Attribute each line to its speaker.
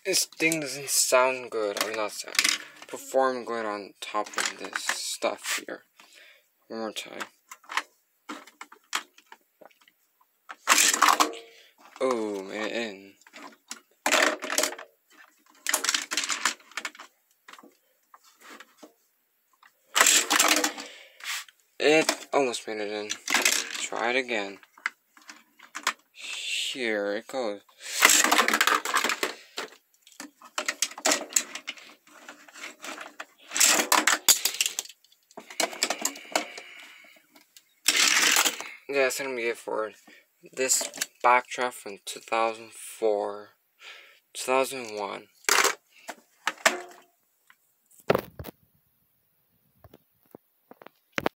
Speaker 1: This thing doesn't sound good. I mean, not sound. Perform good on top of this stuff here. One more time. Oh, made it in. It almost made it in. Try it again. Here it goes. Yeah, that's gonna be it for this Backdraft from 2004, 2001.